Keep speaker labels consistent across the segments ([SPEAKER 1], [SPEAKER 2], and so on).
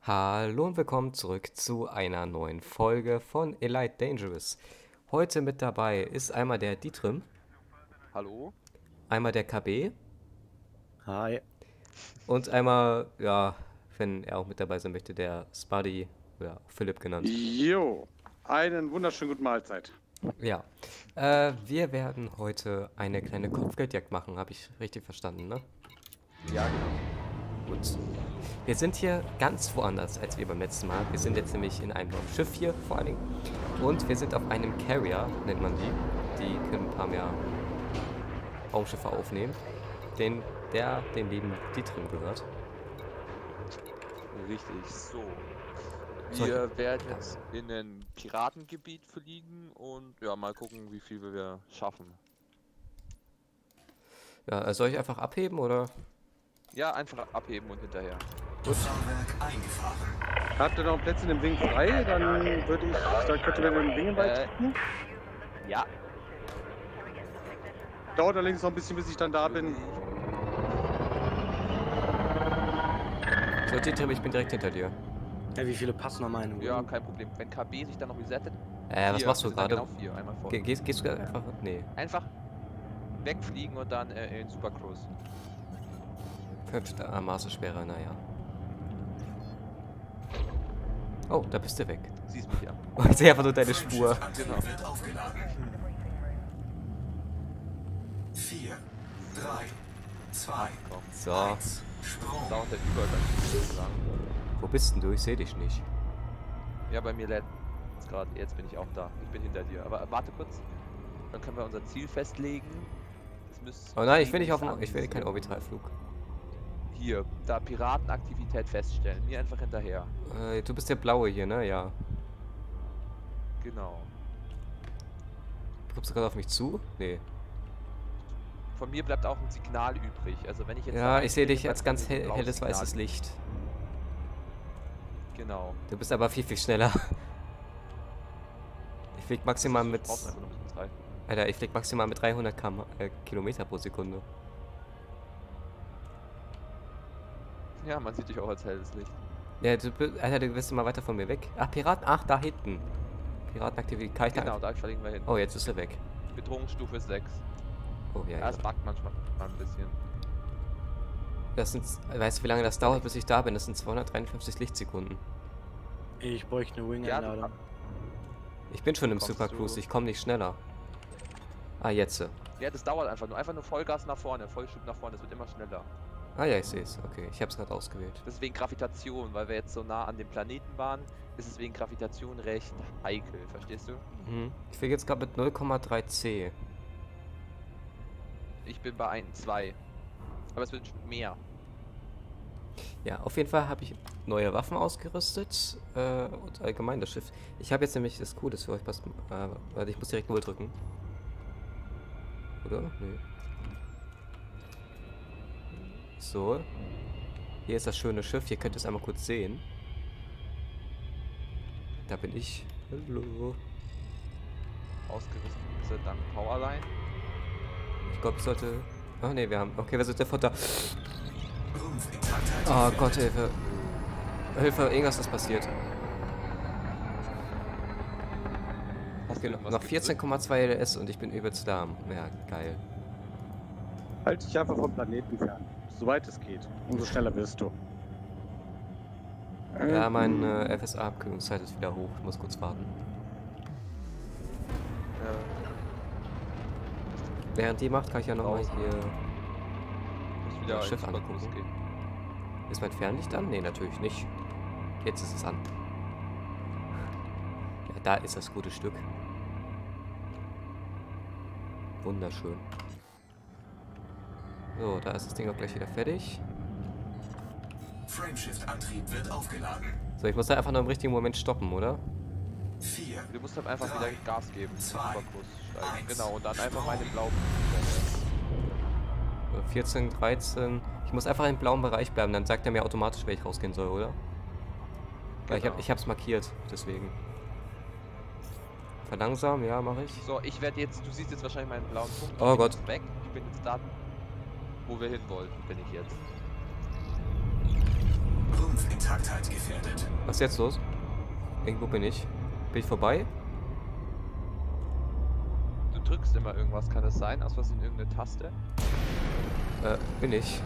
[SPEAKER 1] Hallo und willkommen zurück zu einer neuen Folge von Elite Dangerous. Heute mit dabei ist einmal der Dietrim,
[SPEAKER 2] Hallo?
[SPEAKER 1] einmal der KB
[SPEAKER 3] Hi.
[SPEAKER 1] und einmal, ja, wenn er auch mit dabei sein möchte, der Spuddy oder Philipp genannt.
[SPEAKER 4] Jo, einen wunderschönen guten Mahlzeit.
[SPEAKER 1] Ja, wir werden heute eine kleine Kopfgeldjagd machen, habe ich richtig verstanden, ne?
[SPEAKER 2] Ja, genau.
[SPEAKER 1] Gut. Wir sind hier ganz woanders als wir beim letzten Mal. Wir sind jetzt nämlich in einem neuen Schiff hier vor allen Dingen. Und wir sind auf einem Carrier, nennt man die. Die können ein paar mehr Raumschiffe aufnehmen. Dem lieben Dietrim gehört.
[SPEAKER 2] Richtig, so.
[SPEAKER 1] So,
[SPEAKER 2] Wir werden jetzt in ein Piratengebiet fliegen und ja, mal gucken, wie viel wir schaffen.
[SPEAKER 1] Ja, soll ich einfach abheben oder?
[SPEAKER 2] Ja, einfach abheben und hinterher.
[SPEAKER 4] Habt ihr noch Plätze in dem Wing frei? Dann könnte man den Wingen beitreten.
[SPEAKER 2] Ja.
[SPEAKER 4] Dauert allerdings noch ein bisschen, bis ich dann da bin.
[SPEAKER 1] So, Dietrim, ich bin direkt hinter dir.
[SPEAKER 3] Ja, wie viele passen noch meine?
[SPEAKER 2] Ja, kein Problem. Wenn KB sich dann noch resettet.
[SPEAKER 1] Was
[SPEAKER 2] Vier,
[SPEAKER 1] machst du
[SPEAKER 2] wir sind dann
[SPEAKER 1] gerade?
[SPEAKER 2] Genau 4, einmal vor.
[SPEAKER 1] Gehst du einfach? Nee.
[SPEAKER 2] Einfach wegfliegen und dann in Supercruise.
[SPEAKER 1] 5 Maße schwerer, naja. Oh, da bist du weg.
[SPEAKER 2] Siehst mich ja.
[SPEAKER 1] Ich sehe einfach nur deine Spur.
[SPEAKER 2] Genau.
[SPEAKER 5] 4, 3, 2,
[SPEAKER 1] So,
[SPEAKER 2] Dauert der Übergang so lang.
[SPEAKER 1] wo bist denn du? Ich sehe dich nicht.
[SPEAKER 2] Ja, bei mir lädt es gerade. Jetzt bin ich auch da. Ich bin hinter dir. Aber warte kurz. Dann können wir unser Ziel festlegen. Das müsste.
[SPEAKER 1] Oh nein, ich will keinen Orbitalflug.
[SPEAKER 2] Hier, da Piratenaktivität feststellen. Mir einfach hinterher.
[SPEAKER 1] Du bist der Blaue hier, ne? Ja.
[SPEAKER 2] Genau.
[SPEAKER 1] Kommst du gerade auf mich zu? Nee.
[SPEAKER 2] Von mir bleibt auch ein Signal übrig. Also wenn ich jetzt.
[SPEAKER 1] Ja,
[SPEAKER 2] da
[SPEAKER 1] ich sehe dich
[SPEAKER 2] einfliege,
[SPEAKER 1] als
[SPEAKER 2] bleibt
[SPEAKER 1] ganz
[SPEAKER 2] nur ein blaues
[SPEAKER 1] helles
[SPEAKER 2] Signal
[SPEAKER 1] weißes
[SPEAKER 2] übrig.
[SPEAKER 1] Licht.
[SPEAKER 2] Genau.
[SPEAKER 1] Du bist aber viel schneller. Ich flieg maximal mit.
[SPEAKER 2] Brauchst einfach noch ein bisschen Zeit.
[SPEAKER 1] Alter, ich flieg maximal mit 300 Kilometer pro Sekunde.
[SPEAKER 2] Ja, man sieht dich auch als helles Licht.
[SPEAKER 1] Ja, Alter, du bist immer weiter von mir weg. Ach, Piraten, ach, da hinten. Piratenaktivität. Kann ich
[SPEAKER 2] Genau,
[SPEAKER 1] da?
[SPEAKER 2] da fliegen wir hin.
[SPEAKER 1] Oh, jetzt ist er weg.
[SPEAKER 2] Bedrohungsstufe 6.
[SPEAKER 1] Oh, ja,
[SPEAKER 2] Ja,
[SPEAKER 1] ja.
[SPEAKER 2] es buggt manchmal ein bisschen.
[SPEAKER 1] Das sind, weißt du, wie lange das dauert, bis ich da bin? Das sind 253 Lichtsekunden.
[SPEAKER 3] Ich bräuchte eine
[SPEAKER 2] Ja,
[SPEAKER 3] Wing-Einladung.
[SPEAKER 1] Ich bin schon im
[SPEAKER 2] Kommst
[SPEAKER 1] Supercruise,
[SPEAKER 2] du-
[SPEAKER 1] ich komme nicht schneller. Ah, jetzt.
[SPEAKER 2] Ja, das dauert einfach nur. Einfach nur Vollgas nach vorne, Vollschub nach vorne. Es wird immer schneller.
[SPEAKER 1] Ah ja, ich sehe es. Okay, ich habe es gerade ausgewählt.
[SPEAKER 2] Deswegen Gravitation, weil wir jetzt so nah an dem Planeten waren, ist es wegen Gravitation recht heikel, verstehst du?
[SPEAKER 1] Mhm. Ich fliege jetzt gerade mit 0,3 C.
[SPEAKER 2] Ich bin bei 1,2. Aber es wird mehr.
[SPEAKER 1] Ja, auf jeden Fall habe ich neue Waffen ausgerüstet und allgemein das Schiff. Ich habe jetzt nämlich das Cooles für euch. Warte, ich muss direkt 0 drücken. Oder? Nee. So. Hier ist das schöne Schiff. Hier könnt ihr es einmal kurz sehen. Da bin ich. Hallo.
[SPEAKER 2] Ausgerüstet dank Powerline.
[SPEAKER 1] Ich glaube, ich sollte... Ah, ne, wir haben... Okay, wir sind sofort da. Oh Gott, Hilfe. Hilfe, irgendwas ist passiert.
[SPEAKER 2] Hast du
[SPEAKER 1] Genau,
[SPEAKER 2] irgendwas
[SPEAKER 1] noch
[SPEAKER 2] gedrückt?
[SPEAKER 1] 14,2 LS und ich bin übelst lahm. Ja, geil.
[SPEAKER 4] Halt dich einfach vom Planeten fern. Soweit es geht. Umso schneller wirst du.
[SPEAKER 1] Ja, meine FSA-Abkühlungszeit ist wieder hoch. Ich muss kurz warten.
[SPEAKER 2] Ja.
[SPEAKER 1] Während die macht, kann ich ja nochmal
[SPEAKER 2] Draußen.
[SPEAKER 1] hier...
[SPEAKER 2] Muss wieder
[SPEAKER 1] Das
[SPEAKER 2] ins
[SPEAKER 1] Schiff
[SPEAKER 2] Supercruise
[SPEAKER 1] angucken.
[SPEAKER 2] gehen.
[SPEAKER 1] Ist mein Fernlicht an? Nee, natürlich nicht. Jetzt ist es an. Ja, da ist das gute Stück. Wunderschön. So, da ist das Ding auch gleich wieder fertig.
[SPEAKER 5] Frameshift-Antrieb wird aufgeladen.
[SPEAKER 1] So, ich muss da einfach nur im richtigen Moment stoppen, oder?
[SPEAKER 5] 4,
[SPEAKER 2] Du musst halt einfach wieder Gas geben.
[SPEAKER 5] Zwei,
[SPEAKER 2] Superkurs steigen.
[SPEAKER 5] eins,
[SPEAKER 2] Genau, und dann einfach
[SPEAKER 5] Sprung.
[SPEAKER 2] meine blauen.
[SPEAKER 1] So, 14, 13. Ich muss einfach im blauen Bereich bleiben, dann sagt er mir automatisch, wer ich rausgehen soll, oder? Weil
[SPEAKER 2] Genau.
[SPEAKER 1] ich hab's markiert, deswegen. Verlangsamen, ja, mache ich.
[SPEAKER 2] So, ich werde jetzt, du siehst jetzt wahrscheinlich meinen blauen Punkt.
[SPEAKER 1] Oh
[SPEAKER 2] Ich bin
[SPEAKER 1] Gott.
[SPEAKER 2] jetzt weg. Ich bin jetzt da, wo wir hin wollten, bin ich jetzt.
[SPEAKER 5] Rumpfintakt Sicherheit gefährdet.
[SPEAKER 1] Was ist jetzt los? Irgendwo bin ich. Bin ich vorbei?
[SPEAKER 2] Du drückst immer irgendwas, kann das sein? Aus Versehen irgendeine Taste?
[SPEAKER 1] Bin ich.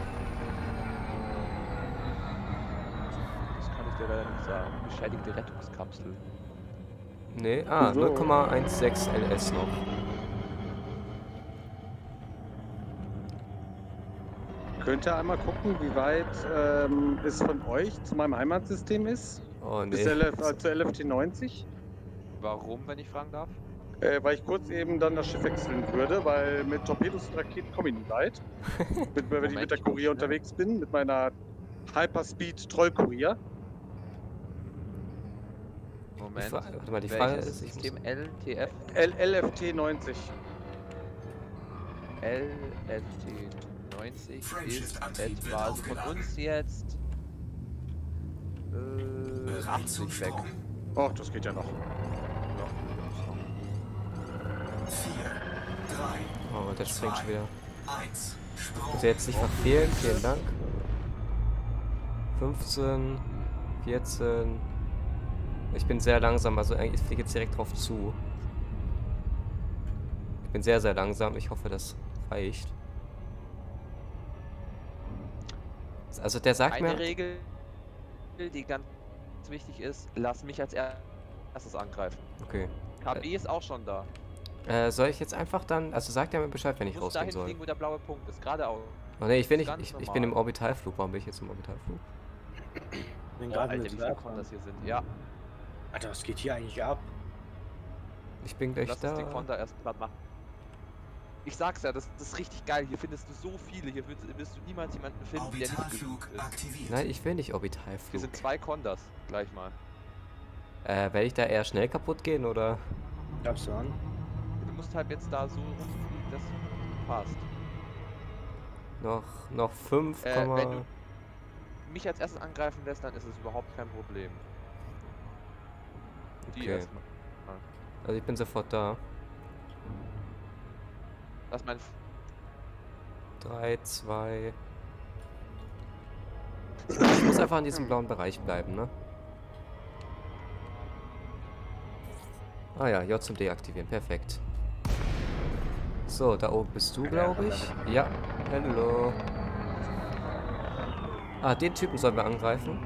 [SPEAKER 2] Das kann ich dir leider nicht sagen. Beschädigte Rettungskapsel.
[SPEAKER 1] Nee,
[SPEAKER 4] So.
[SPEAKER 1] 0,16 LS noch.
[SPEAKER 4] Könnt ihr einmal gucken, wie weit es von euch zu meinem Heimatsystem ist?
[SPEAKER 1] Oh
[SPEAKER 4] Bis
[SPEAKER 1] nee.
[SPEAKER 4] zur LFT 90?
[SPEAKER 2] Warum, wenn ich fragen darf?
[SPEAKER 4] Weil ich kurz eben dann das Schiff wechseln würde, weil mit Torpedos und Raketen komme ich nie weit. Wenn ich
[SPEAKER 2] Moment,
[SPEAKER 4] mit der
[SPEAKER 2] ich
[SPEAKER 4] Kurier
[SPEAKER 2] guck schnell.
[SPEAKER 4] unterwegs bin, mit meiner Hyperspeed Troll-Kurier.
[SPEAKER 2] Moment.
[SPEAKER 1] Warte mal, die Frage
[SPEAKER 2] Welches
[SPEAKER 1] ist, ich muss,
[SPEAKER 2] System LTF?
[SPEAKER 4] LFT 90.
[SPEAKER 2] LFT 90 ist
[SPEAKER 5] Frameshift-Antrieb wird
[SPEAKER 2] etwa also von
[SPEAKER 5] aufgeladen.
[SPEAKER 2] uns jetzt
[SPEAKER 5] Bereit zum
[SPEAKER 2] 80 weg.
[SPEAKER 5] Sprung.
[SPEAKER 4] Och, das geht ja noch.
[SPEAKER 5] 4, 3,
[SPEAKER 1] oh, der springt schon wieder.
[SPEAKER 5] 1. Sprung.
[SPEAKER 1] Also jetzt nicht verfehlen, vielen Dank. 15, 14. Ich bin sehr langsam, also eigentlich fliege jetzt direkt drauf zu. Ich bin sehr, sehr langsam. Ich hoffe, das reicht. Also der sagt
[SPEAKER 2] Eine
[SPEAKER 1] mir...
[SPEAKER 2] Regel, die ganz wichtig ist, lass mich als erstes angreifen.
[SPEAKER 1] Okay.
[SPEAKER 2] KB ist auch schon da.
[SPEAKER 1] Soll ich jetzt einfach dann... Also sagt er mir Bescheid, wenn ich
[SPEAKER 2] Du musst
[SPEAKER 1] rausgehen
[SPEAKER 2] dahin
[SPEAKER 1] soll.
[SPEAKER 2] fliegen, wo der blaue Punkt ist. Geradeaus.
[SPEAKER 1] Oh ne, ich will nicht...
[SPEAKER 2] Ganz
[SPEAKER 1] Ich bin im
[SPEAKER 2] normal.
[SPEAKER 1] Orbitalflug. Warum bin ich jetzt im Orbitalflug?
[SPEAKER 3] Bin
[SPEAKER 2] Oh,
[SPEAKER 3] gerade
[SPEAKER 2] Alter,
[SPEAKER 3] mit
[SPEAKER 2] wie viele
[SPEAKER 3] Werk.
[SPEAKER 2] Condas hier sind. Ja,
[SPEAKER 3] Alter, was geht hier eigentlich ab?
[SPEAKER 1] Ich bin gleich
[SPEAKER 2] lass
[SPEAKER 1] da.
[SPEAKER 2] uns den Conda erst platt machen. Ich sag's ja, das ist richtig geil. Hier findest du so viele. Hier wirst du niemals jemanden finden, der nicht
[SPEAKER 5] Orbitalflug
[SPEAKER 2] gesucht ist.
[SPEAKER 5] aktiviert.
[SPEAKER 1] Nein, ich will nicht
[SPEAKER 2] Hier
[SPEAKER 1] Orbitalflug.
[SPEAKER 2] sind 2 Condas. Gleich mal.
[SPEAKER 1] Werde ich da eher schnell kaputt gehen oder?
[SPEAKER 3] Glaubst du an?
[SPEAKER 2] Du musst halt jetzt da so rumfliegen, dass passt.
[SPEAKER 1] Noch 5,
[SPEAKER 2] Wenn du mich als erstes angreifen lässt, dann ist es überhaupt kein Problem. Die
[SPEAKER 1] Okay.
[SPEAKER 2] erstmal.
[SPEAKER 1] Also ich bin sofort da.
[SPEAKER 2] Lass mein
[SPEAKER 1] 3, 2. Ich muss einfach in diesem blauen Bereich bleiben, ne? Ah ja, J zum Deaktivieren, perfekt. So, da oben bist du, glaube ich. Ja, hallo. Ah, den Typen sollen wir angreifen.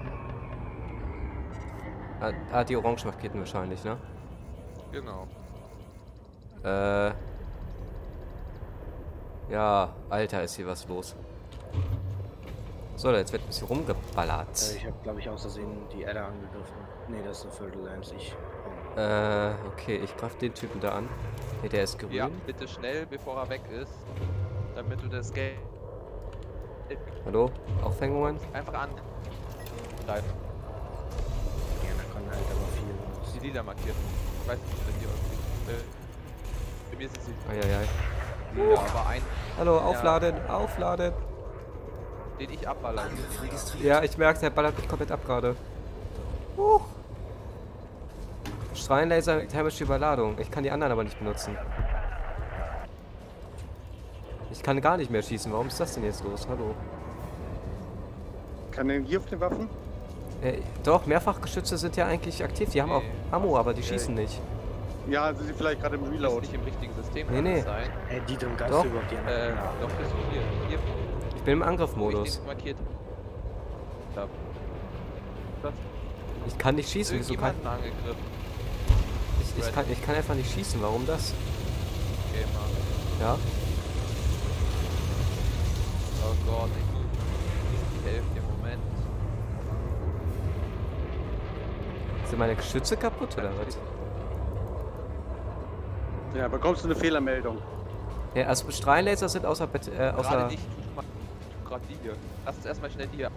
[SPEAKER 1] Die Orangenraketen wahrscheinlich, ne?
[SPEAKER 2] Genau.
[SPEAKER 1] Ja, Alter, ist hier was los. So, jetzt wird ein bisschen rumgeballert.
[SPEAKER 3] Ich habe, glaube ich, aus Versehen die Erde angegriffen. Nee, das ist eine Viertel Lamps.
[SPEAKER 1] Okay, ich greife den Typen da an. Ne, der ist grün.
[SPEAKER 2] Ja, bitte schnell, bevor er weg ist. Damit du das Geld
[SPEAKER 1] Hallo? Aufhängungen?
[SPEAKER 2] einfach angreifen.
[SPEAKER 3] Ja, da kann halt aber
[SPEAKER 2] Die
[SPEAKER 3] viel.
[SPEAKER 2] lila markiert. Ich weiß nicht, wenn die irgendwie. Bei mir sind sie
[SPEAKER 1] Eieiei.
[SPEAKER 2] lila, aber ein,
[SPEAKER 1] Hallo, aufladen, aufladen.
[SPEAKER 2] den ich abballere.
[SPEAKER 5] Angriff registriert.
[SPEAKER 1] Ja, ich merke, der ballert mich komplett ab gerade. Strahlenlaser, thermische Überladung. Ich kann die anderen aber nicht benutzen. Ich kann gar nicht mehr schießen. Warum ist das denn jetzt los? Hallo.
[SPEAKER 4] Kann denn hier auf den Waffen?
[SPEAKER 1] Doch, Mehrfachgeschütze sind ja eigentlich aktiv. Die haben auch
[SPEAKER 2] Nee.
[SPEAKER 1] Ammo, aber die schießen nicht.
[SPEAKER 4] Ja, also sie vielleicht gerade im
[SPEAKER 2] Du bist
[SPEAKER 4] Reload.
[SPEAKER 2] nicht im richtigen System.
[SPEAKER 1] Nee,
[SPEAKER 2] kann
[SPEAKER 1] nee.
[SPEAKER 2] das sein.
[SPEAKER 3] Ey, die drin geist
[SPEAKER 1] Doch.
[SPEAKER 3] du überhaupt die
[SPEAKER 2] Doch, bist du hier.
[SPEAKER 1] Ich bin im
[SPEAKER 2] Wo ich
[SPEAKER 1] Angriffmodus.
[SPEAKER 2] den markiert habe. Das
[SPEAKER 1] Ich kann nicht schießen. Wieso kann
[SPEAKER 2] irgendjemanden angegriffen.
[SPEAKER 1] ich kann einfach nicht schießen. Warum das?
[SPEAKER 2] Okay, mal.
[SPEAKER 1] Ja.
[SPEAKER 2] Oh Gott, ich helfe dir. Moment.
[SPEAKER 1] Sind meine Geschütze kaputt oder was?
[SPEAKER 4] Ja, bekommst du eine Fehlermeldung.
[SPEAKER 1] Ja, also Strahlenlaser sind außer
[SPEAKER 2] Gerade nicht. Tu gerade die hier. Lass uns erstmal schnell die hier.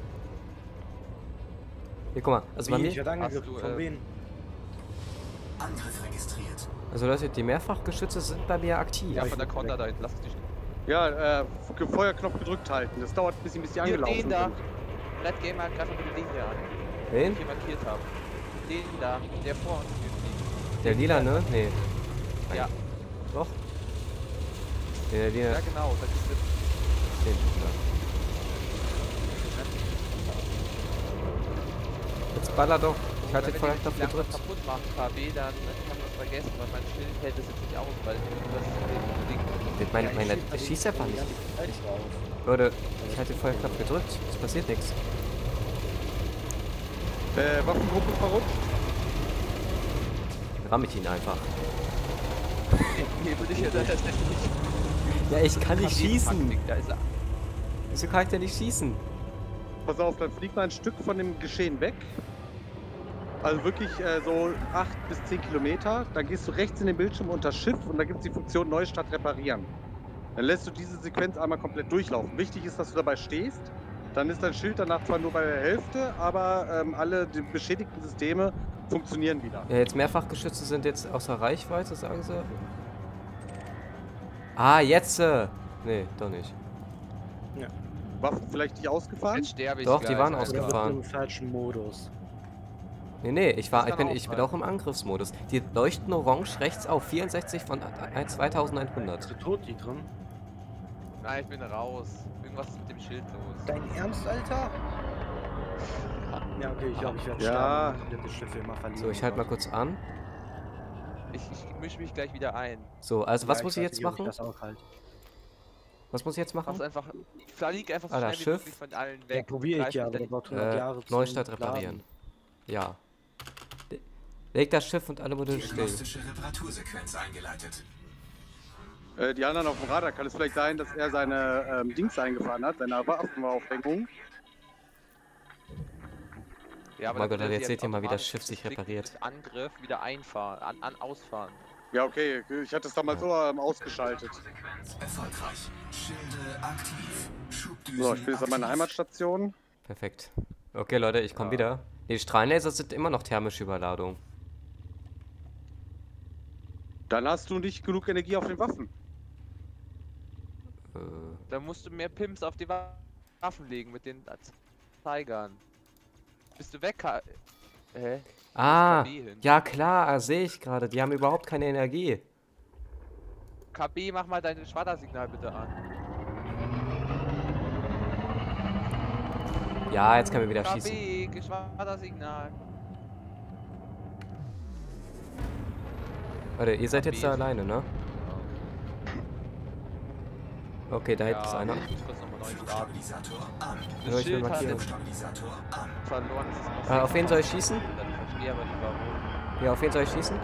[SPEAKER 1] Hier, guck mal. Also bei
[SPEAKER 3] Wie, ich
[SPEAKER 1] mir,
[SPEAKER 3] werde angegriffen.
[SPEAKER 2] Hast du,
[SPEAKER 3] Von wen?
[SPEAKER 5] Angriff registriert.
[SPEAKER 1] also Leute, die Mehrfachgeschütze sind bei mir aktiv.
[SPEAKER 2] Ja,
[SPEAKER 3] ich
[SPEAKER 2] von der
[SPEAKER 3] bin
[SPEAKER 2] Konter
[SPEAKER 3] weg.
[SPEAKER 2] da hinten. Lass uns die
[SPEAKER 4] Ja, Feuerknopf gedrückt halten. Das dauert ein bisschen, bis die
[SPEAKER 2] Hier,
[SPEAKER 4] angelaufen
[SPEAKER 2] den da.
[SPEAKER 4] sind.
[SPEAKER 2] Red Gamer, greif mal bitte den hier an. Den
[SPEAKER 1] Wen?
[SPEAKER 2] ich hier markiert habe. Den da, der vor uns hier fliegt.
[SPEAKER 1] Der lila, ne? Nee.
[SPEAKER 2] Ja,
[SPEAKER 1] Doch. Nee, der lila.
[SPEAKER 2] ja genau. Das ist
[SPEAKER 1] Den, Jetzt baller doch. Ich halte
[SPEAKER 2] Wenn
[SPEAKER 1] voll
[SPEAKER 2] ihr mich
[SPEAKER 1] auf
[SPEAKER 2] langsam
[SPEAKER 1] gedrückt.
[SPEAKER 2] kaputt macht, KB, dann kann man es vergessen, weil mein Schild hält es jetzt nicht aus, weil das Ding...
[SPEAKER 1] Meine schießt einfach nicht. Leute, ich halte voll knapp gedrückt. Es passiert nichts.
[SPEAKER 4] Waffengruppe verrutscht.
[SPEAKER 1] Ramm ich ihn einfach.
[SPEAKER 2] Nee, würde ich ja das nicht.
[SPEAKER 1] Ja, ich kann nicht schießen.
[SPEAKER 2] Da ist er.
[SPEAKER 1] Wieso kann ich denn nicht schießen?
[SPEAKER 4] Pass auf, dann fliegt mal ein Stück von dem Geschehen weg. Also wirklich so 8 bis 10 Kilometer. Dann gehst du rechts in den Bildschirm unter Schiff und da gibt es die Funktion Neustart reparieren. Dann lässt du diese Sequenz einmal komplett durchlaufen. Wichtig ist, dass du dabei stehst. Dann ist dein Schild danach zwar nur bei der Hälfte, aber alle die beschädigten Systeme funktionieren wieder.
[SPEAKER 1] Ja, jetzt Mehrfachgeschütze sind jetzt außer Reichweite, sagen sie. Ah, jetzt! Nee, doch nicht.
[SPEAKER 4] Waffen vielleicht nicht ausgefahren?
[SPEAKER 2] Jetzt sterbe ich
[SPEAKER 1] Doch,
[SPEAKER 2] gleich,
[SPEAKER 1] die waren
[SPEAKER 2] Alter.
[SPEAKER 1] ausgefahren.
[SPEAKER 3] Im falschen Modus.
[SPEAKER 1] Nee, ich
[SPEAKER 2] Das kann
[SPEAKER 1] bin
[SPEAKER 2] auch
[SPEAKER 1] auch im Angriffsmodus. Die leuchten orange rechts auf 64 von 2100.
[SPEAKER 3] Bist du tot, die drin?
[SPEAKER 2] Nein, ich bin raus. Irgendwas ist mit dem Schild los.
[SPEAKER 3] Dein Ernst, Alter? Ja, okay, ich glaube, ich werde
[SPEAKER 4] Ja.
[SPEAKER 3] sterben. Ich das Schiff immer verlieren.
[SPEAKER 1] So, ich halte mal kurz an.
[SPEAKER 2] Ich mische mich gleich wieder ein.
[SPEAKER 1] So, also was
[SPEAKER 3] Ja,
[SPEAKER 1] muss ich
[SPEAKER 3] weiß
[SPEAKER 1] jetzt
[SPEAKER 3] nicht, ob
[SPEAKER 1] machen?
[SPEAKER 3] das auch halt.
[SPEAKER 1] Was muss ich jetzt machen?
[SPEAKER 2] Mach's einfach. Flieg einfach so
[SPEAKER 1] Ah, das
[SPEAKER 2] schnell wie
[SPEAKER 1] Schiff.
[SPEAKER 2] möglich von allen
[SPEAKER 3] Ja,
[SPEAKER 2] weg.
[SPEAKER 3] probiere ich
[SPEAKER 2] Greif
[SPEAKER 3] ja,
[SPEAKER 2] mich
[SPEAKER 3] aber
[SPEAKER 2] dann-
[SPEAKER 3] das braucht 100 Jahre zum
[SPEAKER 1] Neustart
[SPEAKER 3] Laden.
[SPEAKER 1] reparieren. Ja. Leg das Schiff und alle Module still.
[SPEAKER 5] Diagnostische Reparatursequenz eingeleitet.
[SPEAKER 4] Die anderen auf dem Radar kann es vielleicht sein, dass er seine Dings eingefahren hat, seine Waffenaufhängung.
[SPEAKER 2] Ja, aber
[SPEAKER 1] Mein
[SPEAKER 2] dann
[SPEAKER 1] Gott,
[SPEAKER 2] würde
[SPEAKER 1] jetzt
[SPEAKER 2] sie
[SPEAKER 1] seht ihr mal, wie das
[SPEAKER 2] automatisch
[SPEAKER 1] Schiff sich
[SPEAKER 2] geklickt
[SPEAKER 1] repariert.
[SPEAKER 2] mit Angriff wieder einfahren, ausfahren.
[SPEAKER 4] Ja, okay, ich hatte es damals so ausgeschaltet.
[SPEAKER 5] Erfolgreich. Schilde aktiv. Schubdüsen
[SPEAKER 4] So, ich bin jetzt an meiner
[SPEAKER 5] aktiv.
[SPEAKER 4] Heimatstation.
[SPEAKER 1] Perfekt. Okay, Leute, ich komme wieder. Die Strahlenlaser sind immer noch thermische Überladung.
[SPEAKER 4] Dann hast du nicht genug Energie auf den Waffen.
[SPEAKER 2] Da musst du mehr Pimps auf die Waffen legen mit den Zeigern. Bist du weg? Hä?
[SPEAKER 1] Ah,
[SPEAKER 2] KB hin.
[SPEAKER 1] ja klar, sehe ich gerade. Die haben überhaupt keine Energie.
[SPEAKER 2] KB, mach mal dein Schwaddersignal bitte an.
[SPEAKER 1] Ja, jetzt können wir wieder schießen.
[SPEAKER 2] KB, Geschwadersignal.
[SPEAKER 1] Warte, ihr seid
[SPEAKER 2] KB
[SPEAKER 1] jetzt da
[SPEAKER 2] ist-
[SPEAKER 1] alleine, ne? Okay, da hinten ist einer.
[SPEAKER 2] Ich muss kurz nochmal neu starten.
[SPEAKER 5] Stabilisator an.
[SPEAKER 1] Ja,
[SPEAKER 2] Das
[SPEAKER 1] ich will
[SPEAKER 2] Schild hat
[SPEAKER 1] markieren.
[SPEAKER 2] jetzt
[SPEAKER 5] Stabilisator an.
[SPEAKER 2] verloren. Das ist noch
[SPEAKER 1] Auf wen soll ich schießen?
[SPEAKER 2] Ich verstehe aber nicht warum.
[SPEAKER 1] Ja, auf wen soll ich schießen?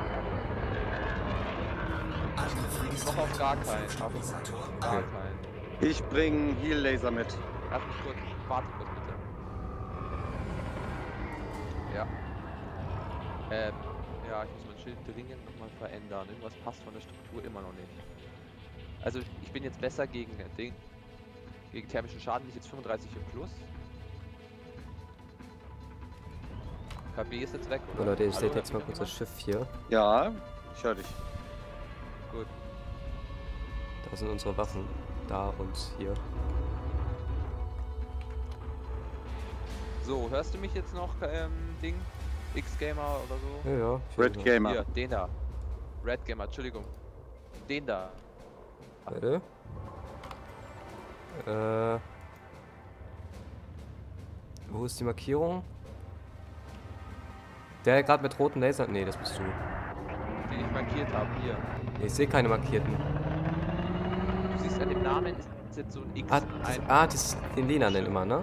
[SPEAKER 5] Angriff
[SPEAKER 2] Noch auf gar keinen.
[SPEAKER 5] Stabilisator
[SPEAKER 2] Auf gar
[SPEAKER 5] an.
[SPEAKER 2] keinen.
[SPEAKER 4] Ich bringe Heal Laser mit.
[SPEAKER 2] Lass mich kurz, warte kurz bitte. Ja. Ja, ich muss mein Schild dringend nochmal verändern. Irgendwas passt von der Struktur immer noch nicht. Also ich bin jetzt besser gegen gegen thermischen Schaden, bin ich jetzt 35 im Plus. KB ist jetzt weg,
[SPEAKER 1] Oh,
[SPEAKER 2] oder?
[SPEAKER 1] Leute, ich
[SPEAKER 2] Hallo,
[SPEAKER 1] sehe jetzt mal
[SPEAKER 2] hört
[SPEAKER 1] kurz
[SPEAKER 2] mich
[SPEAKER 1] das Schiff hier.
[SPEAKER 4] Ja, ich höre dich.
[SPEAKER 2] noch? Gut.
[SPEAKER 1] Da sind unsere Waffen. Da und hier.
[SPEAKER 2] So, hörst du mich jetzt noch, Ding? X-Gamer oder so?
[SPEAKER 1] Ja, ja. ich
[SPEAKER 4] Red
[SPEAKER 1] höre.
[SPEAKER 4] Gamer.
[SPEAKER 2] Hier, den da. Red Gamer, Entschuldigung. Den da.
[SPEAKER 1] Warte. Wo ist die Markierung? Der gerade mit roten Lasern. Nee, das bist du.
[SPEAKER 2] Den ich markiert habe, hier.
[SPEAKER 1] Ich sehe keine markierten.
[SPEAKER 2] Du siehst an dem Namen ist jetzt so ein X.
[SPEAKER 1] Das ist den lilanen immer, ne?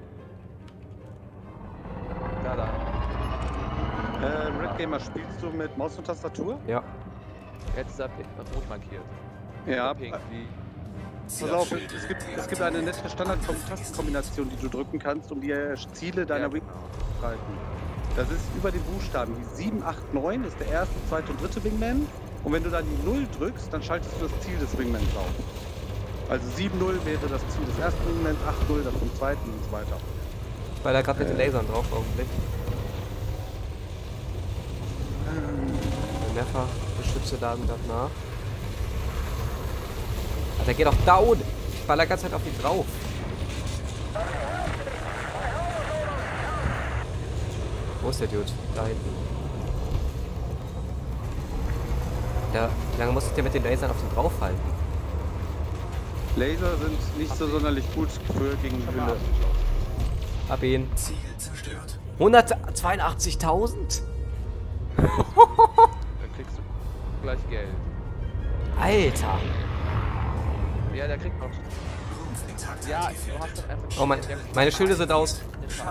[SPEAKER 2] Da.
[SPEAKER 4] Red Gamer, spielst du mit Maus und Tastatur?
[SPEAKER 1] Ja.
[SPEAKER 2] Jetzt ist er rot markiert.
[SPEAKER 4] Ja.
[SPEAKER 2] Pink.
[SPEAKER 4] Pass auf, es gibt eine nette Standard-Tastenkombination, die du drücken kannst, um die Ziele deiner
[SPEAKER 2] Ja,
[SPEAKER 4] Wing zu halten. Das ist über den Buchstaben. Die 7, 8, 9 ist der erste, zweite und dritte Wingman. Und wenn du dann die 0 drückst, dann schaltest du das Ziel des Wingmans auf. Also 7-0 wäre das Ziel des ersten Wingmans, 8-0 das vom zweiten und so weiter.
[SPEAKER 1] Ich war da gerade mit den Lasern drauf, Augenblick. Mehrfach Geschütze laden gerade nach. Ah, der geht doch down! Ich baller die ganze Zeit auf ihn drauf. Wo ist der Dude? Da hinten. Wie lange muss ich denn mit den Lasern auf den draufhalten?
[SPEAKER 4] Laser sind nicht so sonderlich gut für gegen Hülle.
[SPEAKER 1] Hab ihn.
[SPEAKER 5] Ziel zerstört.
[SPEAKER 1] 182.000?
[SPEAKER 2] Dann kriegst du gleich Geld.
[SPEAKER 1] Alter.
[SPEAKER 2] Ja, der kriegt noch. Ja, du hast dann einfach.
[SPEAKER 1] Oh mein, meine Schilde sind aus.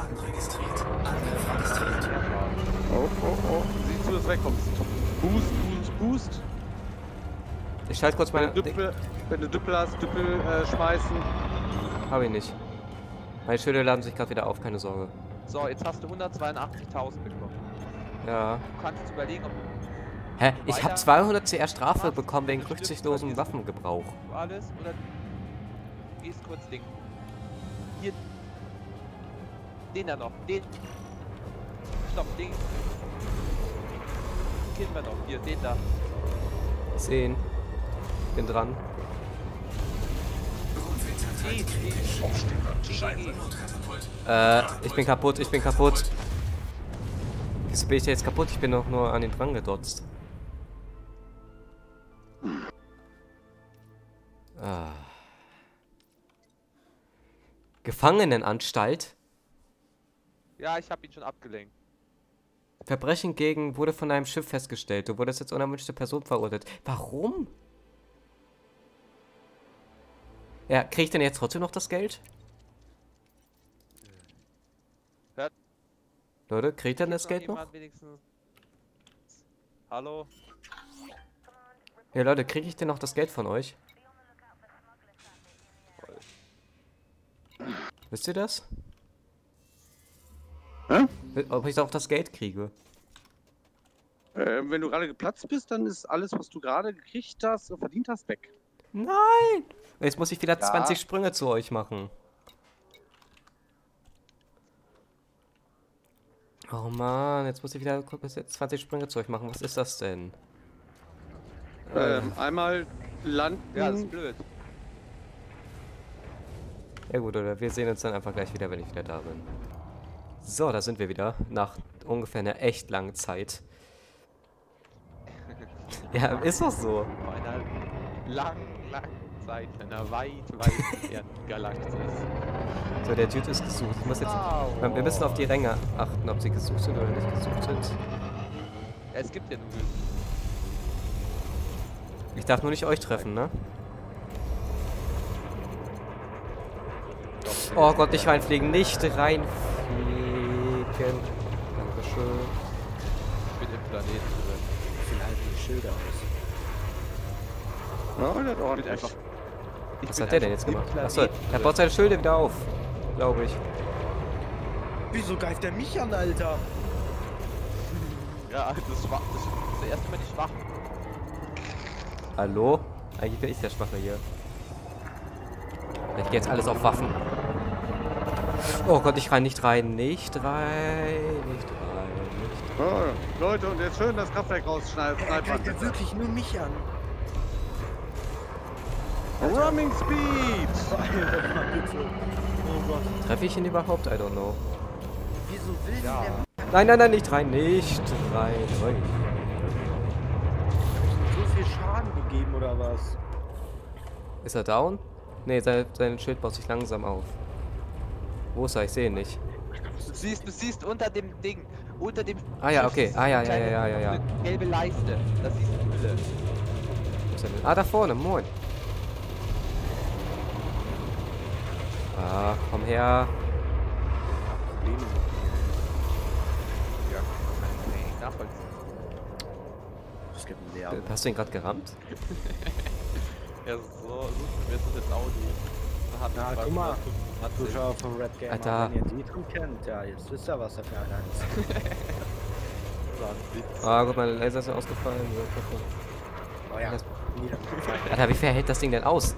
[SPEAKER 4] Oh. Siehst du, dass du wegkommst? Boost.
[SPEAKER 1] Ich schalte kurz meine...
[SPEAKER 4] Wenn du Düppel hast, schmeißen.
[SPEAKER 1] Hab ich nicht. Meine Schilde laden sich gerade wieder auf, keine Sorge.
[SPEAKER 2] So, jetzt hast du 182.000 bekommen.
[SPEAKER 1] Ja.
[SPEAKER 2] Du kannst jetzt überlegen, ob
[SPEAKER 1] Hä? Ich habe
[SPEAKER 2] Weiter.
[SPEAKER 1] 200 CR Strafe bekommen wegen rücksichtlosen Waffengebrauch.
[SPEAKER 2] du alles oder du gehst kurz Ding. Hier. Den da noch. Den. Stopp, den. Killen wir noch. Hier, den da.
[SPEAKER 1] 10. Bin dran. Ich bin kaputt. Wieso bin ich jetzt kaputt? Ich bin doch nur an den dran gedotzt. Ah. Gefangenenanstalt?
[SPEAKER 2] Ja, ich hab ihn schon abgelenkt.
[SPEAKER 1] Verbrechen gegen wurde von einem Schiff festgestellt. Du wurdest als unerwünschte Person verurteilt. Warum? Ja, krieg ich denn jetzt trotzdem noch das Geld?
[SPEAKER 2] Hört
[SPEAKER 1] Leute, krieg ich denn das
[SPEAKER 2] noch
[SPEAKER 1] Geld noch?
[SPEAKER 2] jemand wenigstens? Hallo?
[SPEAKER 1] Ja, Leute, krieg ich denn noch das Geld von euch? Wisst ihr das?
[SPEAKER 4] Hä?
[SPEAKER 1] Ob ich auch das Geld kriege?
[SPEAKER 4] Wenn du gerade geplatzt bist, dann ist alles, was du gerade gekriegt hast und verdient hast, weg.
[SPEAKER 1] Nein! Jetzt muss ich wieder
[SPEAKER 2] Ja.
[SPEAKER 1] 20 Sprünge zu euch machen. Oh Mann, jetzt muss ich wieder 20 Sprünge zu euch machen. Was ist das denn?
[SPEAKER 4] Einmal landen.
[SPEAKER 2] Ja, das ist blöd.
[SPEAKER 1] Ja gut, oder wir sehen uns dann einfach gleich wieder, wenn ich wieder da bin. So, da sind wir wieder. Nach ungefähr einer echt langen Zeit. Ja, ist doch so.
[SPEAKER 2] Vor einer langen Zeit, einer weit entfernten Galaxis.
[SPEAKER 1] So, der Dude ist gesucht. Ich muss jetzt... Wir müssen auf die Ränge achten, ob sie gesucht sind oder nicht gesucht sind.
[SPEAKER 2] Ja, es gibt ja nur.
[SPEAKER 1] Ich darf nur nicht euch treffen, ne? Oh Gott, nicht reinfliegen. Nicht reinfliegen. Dankeschön.
[SPEAKER 2] Ich bin im Planeten drin.
[SPEAKER 3] Wie viel halten die Schilder aus?
[SPEAKER 4] Ja, das
[SPEAKER 2] Ich bin
[SPEAKER 4] ordentlich.
[SPEAKER 2] einfach.
[SPEAKER 1] Was hat der denn jetzt gemacht? Achso, er baut seine Schilde wieder auf. Glaube ich.
[SPEAKER 3] Wieso greift der mich an, Alter?
[SPEAKER 2] Ja, das ist schwach. Das ist erst immer die Schwachen.
[SPEAKER 1] Hallo? Eigentlich bin ich der Schwache hier. Ich gehe jetzt alles auf Waffen. Oh Gott, nicht rein.
[SPEAKER 4] Oh, Leute, und jetzt schön das Kraftwerk rausschneiden.
[SPEAKER 3] Er greift ja wirklich nur mich an.
[SPEAKER 4] Roaming Speed!
[SPEAKER 3] Alter, bitte. Oh Gott.
[SPEAKER 1] Treffe ich ihn überhaupt? I don't know.
[SPEAKER 3] Wieso will
[SPEAKER 2] Ja.
[SPEAKER 3] der
[SPEAKER 1] Nein, nicht rein. Ui.
[SPEAKER 3] so viel Schaden gegeben oder was?
[SPEAKER 1] Ist er down? Ne, sein Schild baut sich langsam auf. Wo ist er? Ich sehe ihn nicht.
[SPEAKER 2] Du siehst unter dem Ding. Unter dem.
[SPEAKER 1] Ah ja,
[SPEAKER 2] Schiff
[SPEAKER 1] okay.
[SPEAKER 2] ist
[SPEAKER 1] Ah ja,
[SPEAKER 2] eine kleine,
[SPEAKER 1] ja.
[SPEAKER 2] so eine gelbe Leiste. Das siehst du Hülle.
[SPEAKER 1] Wo ist er denn? Ah, da vorne. Moin. Ah, komm her.
[SPEAKER 2] Ja, kann ich nicht nachvollziehen.
[SPEAKER 3] Es gibt einen Lärm.
[SPEAKER 1] Hast du ihn gerade gerammt?
[SPEAKER 2] Ja, so wird es jetzt Audi.
[SPEAKER 3] Na, guck mal.
[SPEAKER 2] Hat sich.
[SPEAKER 3] Zuschauer von Red Gamer,
[SPEAKER 1] Alter.
[SPEAKER 3] wenn ihr die schon kennt, ja, jetzt wisst ihr, was da für einer ist.
[SPEAKER 1] Ah, gut, meine Laser sind ausgefallen.
[SPEAKER 3] Oh ja.
[SPEAKER 1] Alter, wie viel hält das Ding denn aus?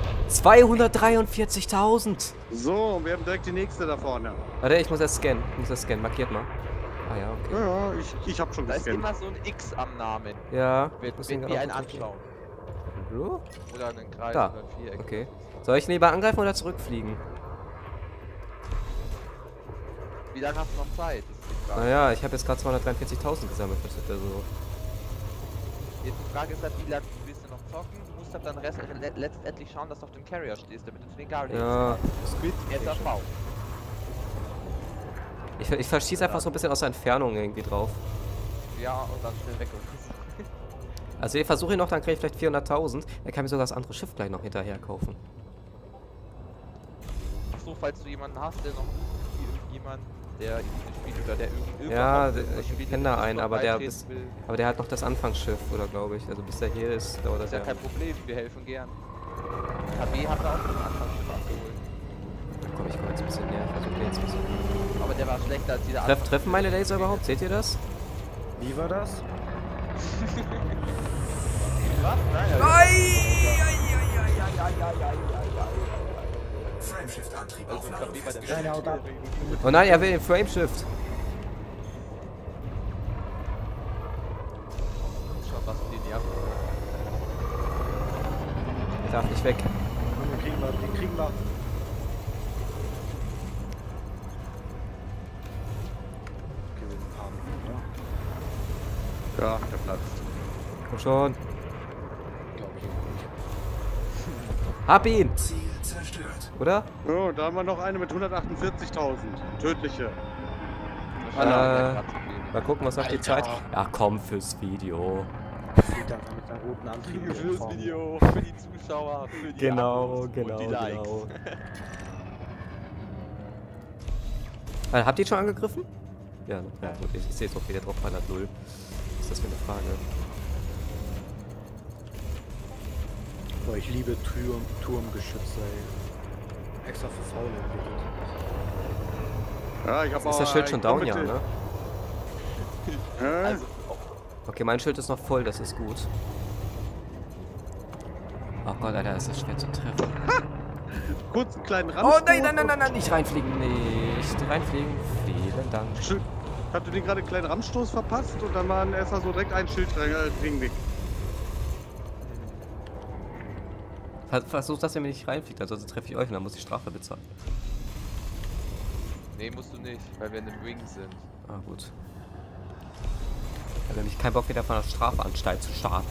[SPEAKER 1] 243.000!
[SPEAKER 4] So, und wir haben direkt die nächste da vorne.
[SPEAKER 1] Warte, ich muss das scannen. Markiert mal. Ah ja, okay.
[SPEAKER 4] Ja, ich hab schon
[SPEAKER 2] Da ist
[SPEAKER 4] gescannt.
[SPEAKER 2] immer so ein X am Namen.
[SPEAKER 1] Ja.
[SPEAKER 2] Wenn
[SPEAKER 1] muss ihn
[SPEAKER 2] wir
[SPEAKER 1] gerade
[SPEAKER 2] einen
[SPEAKER 1] aufrufen.
[SPEAKER 2] anschauen.
[SPEAKER 1] Hallo?
[SPEAKER 2] Oder einen Kreis
[SPEAKER 1] Da.
[SPEAKER 2] oder ein Viereck.
[SPEAKER 1] Okay. Soll ich lieber angreifen oder zurückfliegen?
[SPEAKER 2] Wie lange hast du noch Zeit? Das ist die Frage.
[SPEAKER 1] Naja, ich habe jetzt gerade 243.000 gesammelt. Das ist ja so.
[SPEAKER 2] Jetzt die Frage ist halt, wie lange willst du noch zocken? Du musst halt dann letztendlich schauen, dass du auf dem Carrier stehst, damit du zu den Guardians
[SPEAKER 1] Ja.
[SPEAKER 2] kommst. Mit SAV.
[SPEAKER 1] Ich verschieße einfach so ein bisschen aus der Entfernung irgendwie drauf.
[SPEAKER 2] Ja, und dann schnell weg.
[SPEAKER 1] Also ich versuche ihn noch, dann kriege ich vielleicht 400.000. Dann kann ich mir sogar das andere Schiff gleich noch hinterher kaufen.
[SPEAKER 2] Achso, falls du jemanden hast, der noch jemand, der Elite spielt oder der irgendwann
[SPEAKER 1] Ja,
[SPEAKER 2] noch
[SPEAKER 1] ich kenne da einen, aber der
[SPEAKER 2] will,
[SPEAKER 1] hat noch das Anfangsschiff, oder glaube ich. Also bis der hier ist, dauert das
[SPEAKER 2] ist ja
[SPEAKER 1] ja.
[SPEAKER 2] kein Problem, wir helfen gern. KB hat da auch ein Anfangsschiff abgeholt.
[SPEAKER 1] Komm, ich komme jetzt ein bisschen näher. Ich versuche den jetzt ein bisschen.
[SPEAKER 2] Aber der war schlechter als dieser
[SPEAKER 1] Treffen meine Laser überhaupt? Seht ihr das?
[SPEAKER 3] Wie war das?
[SPEAKER 2] Was? Nein,
[SPEAKER 5] Frameshift-Antrieb
[SPEAKER 2] also
[SPEAKER 5] aufladen
[SPEAKER 2] KB bei der
[SPEAKER 3] Nein, haut ab.
[SPEAKER 1] Oh nein, er will den Frameshift.
[SPEAKER 2] Schon was für die Nerven.
[SPEAKER 1] Er darf nicht weg.
[SPEAKER 3] Den kriegen wir.
[SPEAKER 4] Ja, der platzt.
[SPEAKER 1] Komm schon.
[SPEAKER 3] Glaube ich.
[SPEAKER 1] Hab ihn!
[SPEAKER 5] Ziel zerstört.
[SPEAKER 1] Oder?
[SPEAKER 4] Oh, da haben wir noch eine mit 148.000. Tödliche.
[SPEAKER 1] Mal gucken, was sagt die
[SPEAKER 3] Alter.
[SPEAKER 1] Zeit? Ja, komm fürs Video.
[SPEAKER 3] Fliegt einfach mit einer roten Antrieb.
[SPEAKER 2] Fürs Video, für die Zuschauer, für die
[SPEAKER 1] Genau,
[SPEAKER 2] Abos
[SPEAKER 1] genau,
[SPEAKER 2] und die Likes.
[SPEAKER 1] genau. Habt ihr ihn schon angegriffen? Ja, ne? Ja gut, ich sehe es auch wieder drauf, 100 0. Was ist das für eine Frage?
[SPEAKER 3] Boah, ich liebe Turmgeschütze, ey. Extra für Faule entwickelt.
[SPEAKER 4] Ja, ich habe
[SPEAKER 1] Ist das Schild schon down, ja, ne?
[SPEAKER 2] Also,
[SPEAKER 1] Okay, mein Schild ist noch voll, das ist gut. Oh Gott, Alter, das ist schwer zu treffen.
[SPEAKER 4] Kurz einen kleinen Rand.
[SPEAKER 1] Oh nein, nein, nein, nein, nein, nicht reinfliegen, nicht reinfliegen. Vielen Dank.
[SPEAKER 4] Habt ihr den gerade einen kleinen Rammstoß verpasst und dann waren erstmal so direkt ein Schildring weg.
[SPEAKER 1] Versucht, dass ihr mir nicht reinfliegt, ansonsten treffe ich euch und dann muss ich Strafe bezahlen.
[SPEAKER 2] nee, musst du nicht, weil wir in einem Wing sind.
[SPEAKER 1] Ah, gut. Ich habe nämlich keinen Bock, wieder von der Strafanstalt zu starten.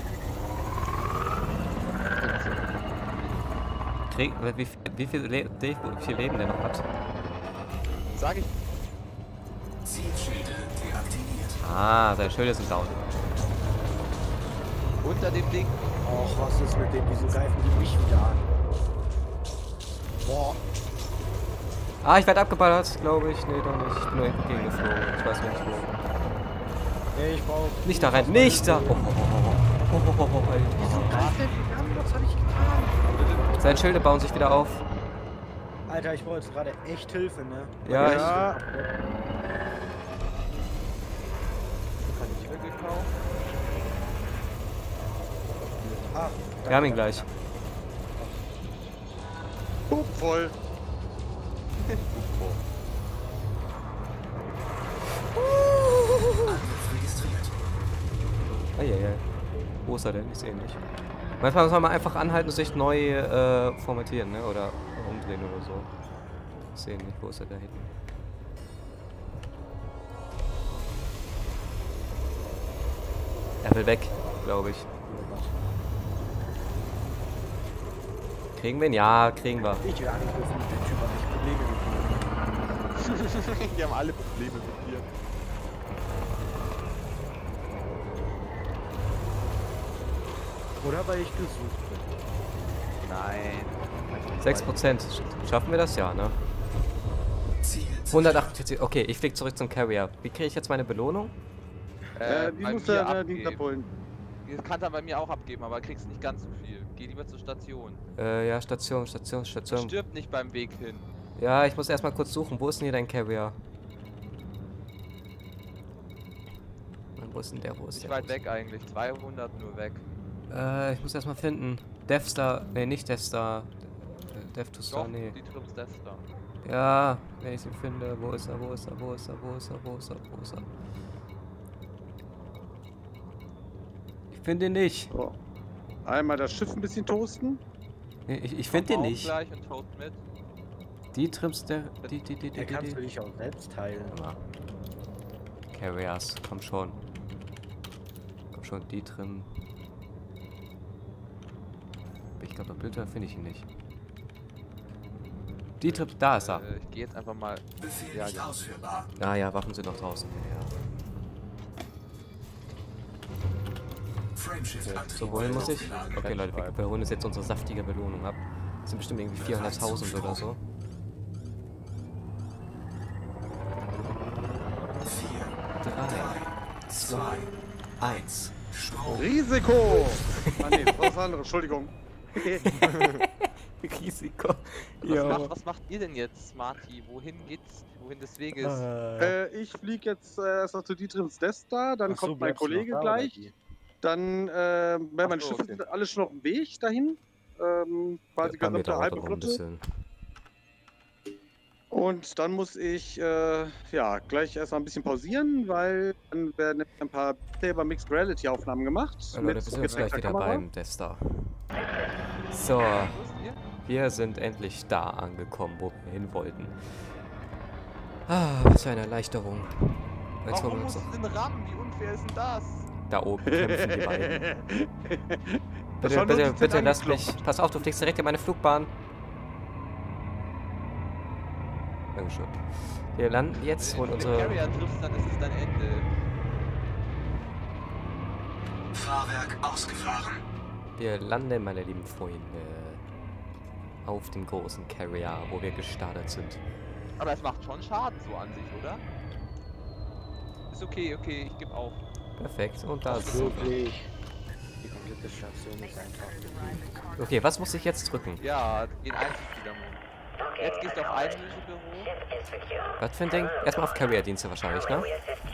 [SPEAKER 1] Wie viel Leben der noch hat?
[SPEAKER 2] Sag ich.
[SPEAKER 5] Zielschilde deaktiviert.
[SPEAKER 1] Ah, seine Schilde sind down.
[SPEAKER 2] Unter dem Ding.
[SPEAKER 3] Och, was ist mit dem? Wieso greifen die mich wieder an? Boah.
[SPEAKER 1] Ah, ich werde abgeballert, glaube ich. Nee, doch nicht. Ich bin nur irgendwo gegengeflogen. Ich weiß nicht wo.
[SPEAKER 3] Nee, ich brauch...
[SPEAKER 1] Nicht da rein, nicht da! Oh,
[SPEAKER 3] Was hab ich getan?
[SPEAKER 1] Seine Schilde bauen sich wieder auf.
[SPEAKER 3] Alter, ich brauche jetzt gerade echt Hilfe, ne?
[SPEAKER 1] Ja,
[SPEAKER 4] Ja,
[SPEAKER 2] Kann ich mir gekauft.
[SPEAKER 3] Ach,
[SPEAKER 1] wir haben ihn gleich.
[SPEAKER 4] voll.
[SPEAKER 5] Angriff registriert.
[SPEAKER 1] Eieiei. Wo ist er denn? Ich sehe ihn nicht. Manchmal muss man mal einfach anhalten und sich neu formatieren, ne? Oder umdrehen oder so. Ich sehe ihn nicht. Wo ist er da hinten? Er will weg, glaube ich. Kriegen wir ihn? Ja, kriegen wir.
[SPEAKER 3] Ich will angegriffen, der Typ hat nicht Probleme mit mir.
[SPEAKER 2] Die haben alle Probleme mit dir.
[SPEAKER 3] Oder weil ich gesucht bin.
[SPEAKER 2] Nein.
[SPEAKER 1] 6%. Schaffen wir das? Ja, ne?
[SPEAKER 5] Ziel
[SPEAKER 1] 148. Okay, ich flieg zurück zum Carrier. Wie kriege ich jetzt meine Belohnung?
[SPEAKER 4] Die
[SPEAKER 2] bei
[SPEAKER 4] muss
[SPEAKER 2] mir
[SPEAKER 4] er Dienst
[SPEAKER 2] abgeben.
[SPEAKER 4] abholen.
[SPEAKER 2] Die kann er bei mir auch abgeben, aber kriegst nicht ganz so viel. Geh lieber zur Station.
[SPEAKER 1] Ja, Station.
[SPEAKER 2] Stirb nicht beim Weg hin.
[SPEAKER 1] Ja, ich muss erstmal kurz suchen. Wo ist denn hier dein Carrier? Wo ist denn der? Wo ist
[SPEAKER 2] Nicht
[SPEAKER 1] der?
[SPEAKER 2] weit weg eigentlich. 200 nur weg.
[SPEAKER 1] Ich muss erstmal finden. Devstar. Ne, nicht Devstar. Devtustar,
[SPEAKER 2] Doch,
[SPEAKER 1] nee.
[SPEAKER 2] die Trips Destar.
[SPEAKER 1] Ja, wenn ich ihn finde. Wo ist er? Wo ist er? Wo ist er? Wo ist er? Wo ist er? Wo ist er? Ich finde ihn nicht.
[SPEAKER 4] So. Einmal das Schiff ein bisschen toasten.
[SPEAKER 1] Nee, ich finde ihn
[SPEAKER 2] Auch
[SPEAKER 1] nicht.
[SPEAKER 2] gleich und Toad mit.
[SPEAKER 1] Die Trims der.
[SPEAKER 3] Er kann es für dich auch selbst teilen.
[SPEAKER 1] Ja. Carriers, komm schon. Komm schon, die Trim. Ich glaube, auf Bilder finde ich ihn nicht. Die Trip, da ist er.
[SPEAKER 2] Ich gehe jetzt einfach mal.
[SPEAKER 5] Befehl
[SPEAKER 2] Ja,
[SPEAKER 5] nicht
[SPEAKER 2] ja.
[SPEAKER 5] ausführbar.
[SPEAKER 1] Ah ja, Waffen sind noch draußen. Ja.
[SPEAKER 5] Frameshift Antrieb
[SPEAKER 1] So, wohin muss ich?
[SPEAKER 5] aufgeladen.
[SPEAKER 1] Okay, Leute, wir holen uns jetzt unsere saftige Belohnung ab. Das sind bestimmt irgendwie 400.000 oder so.
[SPEAKER 5] 4,
[SPEAKER 1] 3,
[SPEAKER 5] 2, 1. Sprung.
[SPEAKER 4] Risiko! Ah nee, das war was anderes, Entschuldigung.
[SPEAKER 1] Risiko.
[SPEAKER 2] Was macht ihr denn jetzt, Smarty? Wohin geht's? Wohin des Weges?
[SPEAKER 4] Ich fliege jetzt erstmal zu Dietrims Death Star, dann
[SPEAKER 3] Ach so,
[SPEAKER 4] kommt mein
[SPEAKER 3] bleibst du noch
[SPEAKER 4] Kollege
[SPEAKER 3] da, oder
[SPEAKER 4] gleich.
[SPEAKER 3] wie?
[SPEAKER 4] Dann, weil mein
[SPEAKER 2] Ach so,
[SPEAKER 4] Schiff
[SPEAKER 2] okay.
[SPEAKER 4] ist alles schon auf dem Weg dahin. Quasi
[SPEAKER 1] Bei mir
[SPEAKER 4] gesamte
[SPEAKER 1] dauert
[SPEAKER 4] halbe
[SPEAKER 1] noch ein
[SPEAKER 4] Flotte.
[SPEAKER 1] bisschen.
[SPEAKER 4] Und dann muss ich ja gleich erstmal ein bisschen pausieren, weil dann werden ein paar selber Mixed Reality Aufnahmen gemacht.
[SPEAKER 1] Leute, wir sind jetzt gleich
[SPEAKER 4] gezeigter
[SPEAKER 1] wieder
[SPEAKER 4] Kamera.
[SPEAKER 1] beim Death Star. So,
[SPEAKER 2] Wo ist ihr?
[SPEAKER 1] wir sind endlich da angekommen, wo wir hin wollten. Ah, was für eine Erleichterung. Jetzt wollen
[SPEAKER 2] Warum
[SPEAKER 1] wir
[SPEAKER 2] muss
[SPEAKER 1] uns
[SPEAKER 2] es denn rammen? Wie unfair ist denn das?
[SPEAKER 1] da oben kämpfen, die beiden.
[SPEAKER 4] Das war
[SPEAKER 1] Bitte,
[SPEAKER 4] nur
[SPEAKER 1] bitte,
[SPEAKER 4] die
[SPEAKER 1] bitte
[SPEAKER 4] Zeit
[SPEAKER 1] lass
[SPEAKER 4] angeklopft.
[SPEAKER 1] mich. Pass auf, du fliegst direkt in meine Flugbahn. Dankeschön. Wir landen jetzt, holen
[SPEAKER 2] Wenn du den
[SPEAKER 1] unsere...
[SPEAKER 2] Carrier triffst, dann ist es dein Ende.
[SPEAKER 5] Fahrwerk ausgefahren.
[SPEAKER 1] Wir landen, meine lieben Freunde, auf dem großen Carrier, wo wir gestartet sind.
[SPEAKER 2] Aber es macht schon Schaden so an sich, oder? Ist okay, okay, ich gebe auf.
[SPEAKER 1] Perfekt, und da ist es.
[SPEAKER 3] Wirklich. Die komplette Station ist einfach.
[SPEAKER 1] Okay, was muss ich jetzt drücken?
[SPEAKER 2] Ja, den Einzelspielermodus. Jetzt gehst du auf Einlösebüro.
[SPEAKER 1] Was für ein Ding? Erstmal auf Carrier-Dienste wahrscheinlich, ne?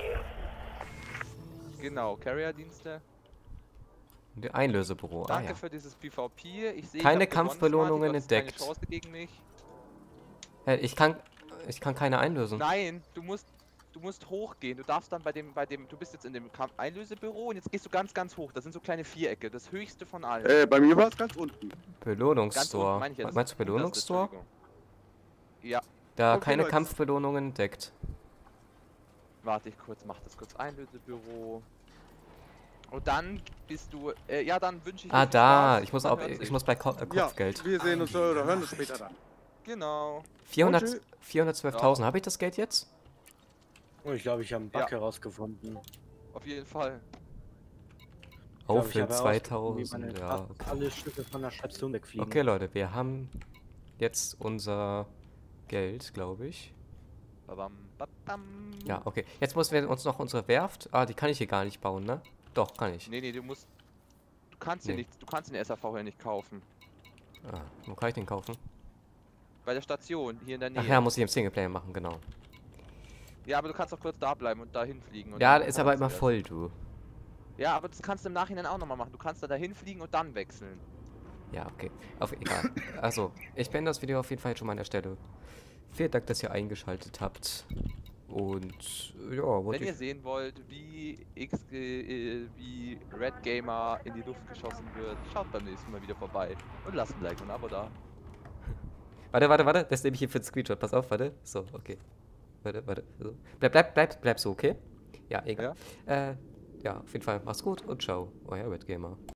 [SPEAKER 2] Genau, Carrier-Dienste.
[SPEAKER 1] Und Einlösebüro, ah
[SPEAKER 2] Danke
[SPEAKER 1] ja.
[SPEAKER 2] für dieses PvP. Ich sehe,
[SPEAKER 1] Keine
[SPEAKER 2] ich hab gewonnen,
[SPEAKER 1] Kampfbelohnungen
[SPEAKER 2] Smarty, du hattest keine
[SPEAKER 1] entdeckt.
[SPEAKER 2] Chance gegen mich.
[SPEAKER 1] Ich kann keine einlösen.
[SPEAKER 2] Nein, du musst hochgehen. Du darfst dann du bist jetzt in dem Einlösebüro und jetzt gehst du ganz, ganz hoch. Das sind so kleine Vierecke, das höchste von allen.
[SPEAKER 4] Bei mir war es ganz unten.
[SPEAKER 2] Ganz unten
[SPEAKER 1] Belohnungsstore.
[SPEAKER 2] meine ich jetzt.
[SPEAKER 1] Meinst du Belohnungsstore?
[SPEAKER 2] Unterste, Entschuldigung. Ja,
[SPEAKER 1] Da
[SPEAKER 4] Okay,
[SPEAKER 1] keine
[SPEAKER 4] Leute.
[SPEAKER 1] Kampfbelohnungen entdeckt.
[SPEAKER 2] warte ich kurz, mach das kurz. Einlösebüro. Und dann bist du, ja, dann wünsche ich dir
[SPEAKER 1] Ah,
[SPEAKER 2] viel
[SPEAKER 1] da.
[SPEAKER 2] Spaß.
[SPEAKER 1] Ich muss
[SPEAKER 2] Man
[SPEAKER 1] auf,
[SPEAKER 2] hört
[SPEAKER 1] ich
[SPEAKER 2] sich.
[SPEAKER 1] muss bei
[SPEAKER 4] Ja,
[SPEAKER 1] Kopfgeld.
[SPEAKER 4] wir sehen uns oder hören uns später dann.
[SPEAKER 2] Genau.
[SPEAKER 1] 400, 412.000. Habe ich das Geld jetzt?
[SPEAKER 3] Oh, ich glaube, ich habe einen Bug
[SPEAKER 2] Ja.
[SPEAKER 3] herausgefunden.
[SPEAKER 2] Auf jeden Fall.
[SPEAKER 1] Oh,
[SPEAKER 3] Ich
[SPEAKER 1] für
[SPEAKER 3] habe herausgefunden, wie
[SPEAKER 1] 2000.
[SPEAKER 3] meine
[SPEAKER 1] Ja,
[SPEAKER 3] fast
[SPEAKER 1] okay.
[SPEAKER 3] alle Schiffe von der Station wegfliegen.
[SPEAKER 1] Okay, Leute, wir haben jetzt unser Geld, glaube ich.
[SPEAKER 2] Babam, babam.
[SPEAKER 1] Ja, okay. Jetzt müssen wir uns noch unsere Werft. Ah, die kann ich hier gar nicht bauen, ne? Doch, kann ich.
[SPEAKER 2] Nee, du kannst hier
[SPEAKER 1] Nee.
[SPEAKER 2] nichts, du kannst den SAV hier nicht kaufen.
[SPEAKER 1] Ah, wo kann ich den kaufen?
[SPEAKER 2] Bei der Station, hier in der Nähe.
[SPEAKER 1] Ach ja, muss ich im Singleplayer machen, genau.
[SPEAKER 2] Ja, aber du kannst auch kurz da bleiben und da hinfliegen. und
[SPEAKER 1] Ja,
[SPEAKER 2] dann
[SPEAKER 1] ist aber
[SPEAKER 2] kannst du
[SPEAKER 1] immer
[SPEAKER 2] erst.
[SPEAKER 1] voll, du.
[SPEAKER 2] Ja, aber das kannst du im Nachhinein auch nochmal machen. Du kannst da hinfliegen und dann wechseln.
[SPEAKER 1] Ja, okay. Egal. Also, ich beende das Video auf jeden Fall jetzt schon mal an der Stelle. Vielen Dank, dass ihr eingeschaltet habt. Und ja, wollte
[SPEAKER 2] Wenn ihr
[SPEAKER 1] ich.
[SPEAKER 2] sehen wollt, wie wie Red Gamer in die Luft geschossen wird, schaut beim nächsten Mal wieder vorbei und lasst ein Like und ein Abo da.
[SPEAKER 1] Warte. Das nehme ich hier für den Screenshot. Pass auf, warte. So, okay. Warte. So. Bleib so, okay? Ja, egal. Ja, auf jeden Fall. Mach's gut und ciao. Euer Red Gamer.